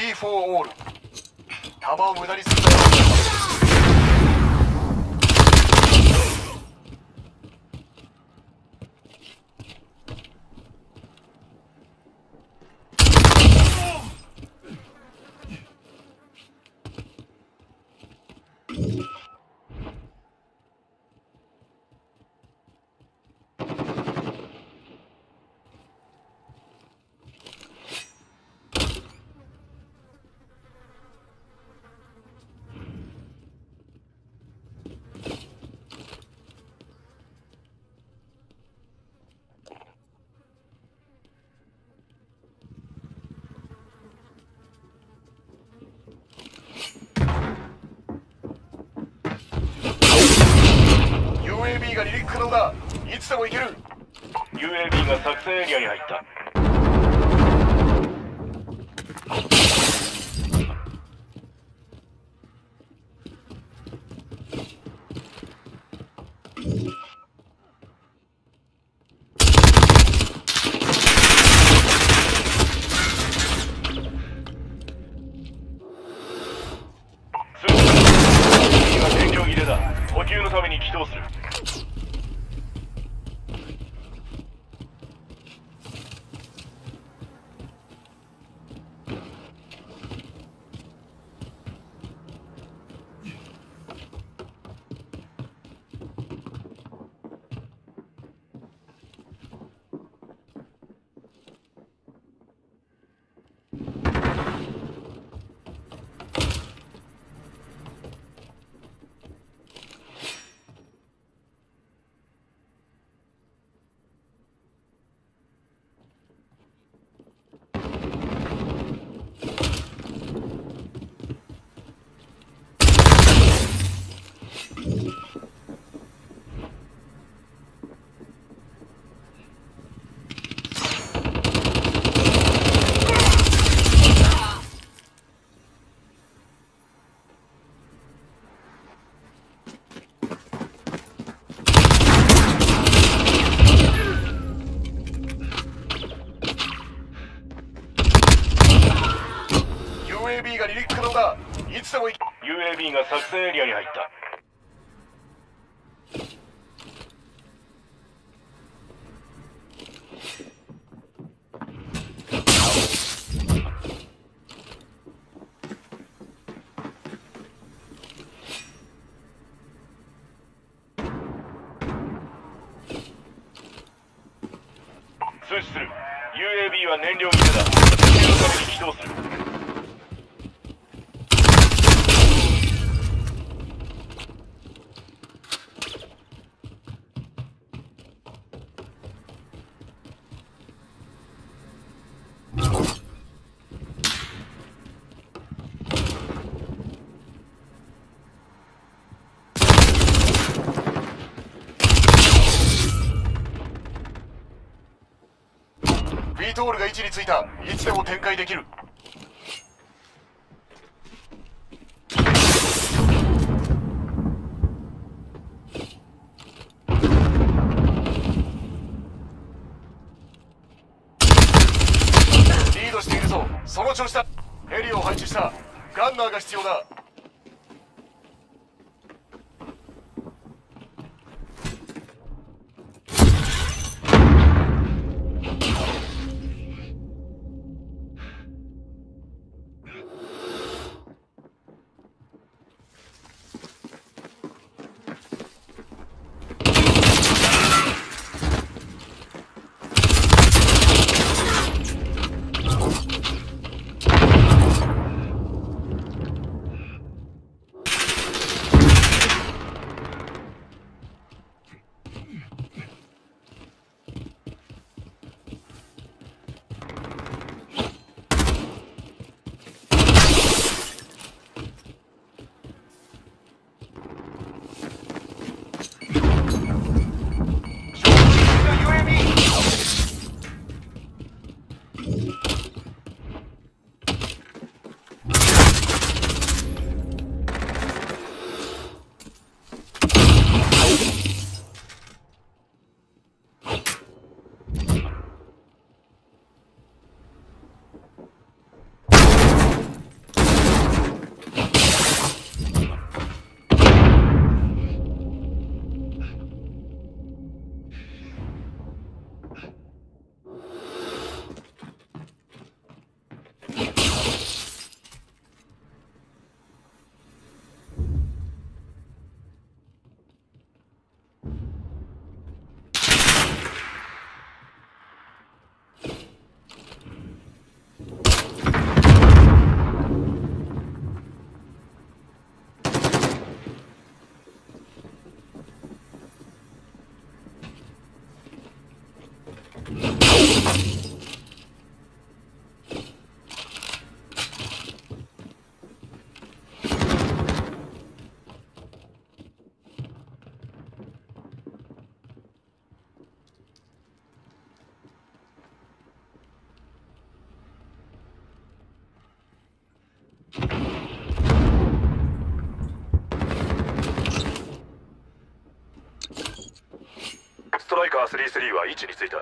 Free for all。弾を無駄にするなよ。UAB が離陸可能だ。いつでも行ける。 UAB が作戦エリアに入った。燃料切れだ。補給のために起動する。 UAB が離陸可能だ。いつでも行け。 UAB が作戦エリアに入った。通知する。UAB は燃料切れだ。補給のために起動する。 ビトールが位置についた。いつでも展開できる。リードしているぞ。その調子だ。ヘリを配置した。ガンナーが必要だ。 33は位置についた。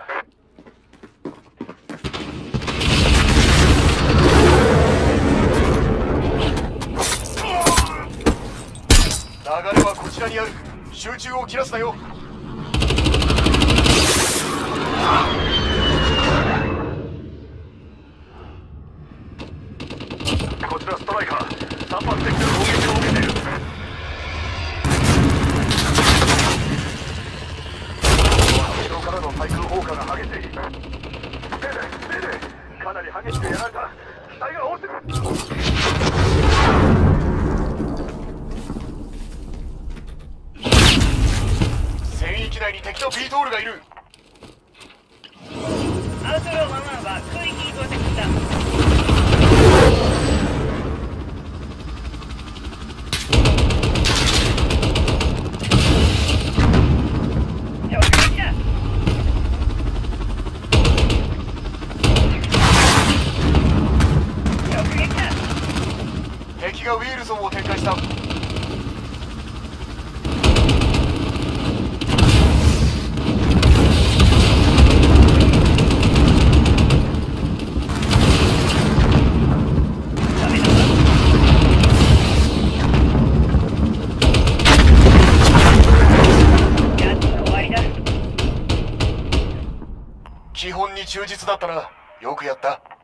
流れはこちらにある。集中を切らすなよ。こちらストライカー、散発的な攻撃を受けている。後ろからの対空砲火が激しい。かなり激しくやられた。機体が落ちてくる。戦域内に敵のビートールがいる。 アウトローマン1は空域に到着した。 敵がウィルソンを展開した。基本に忠実だったな。よくやった。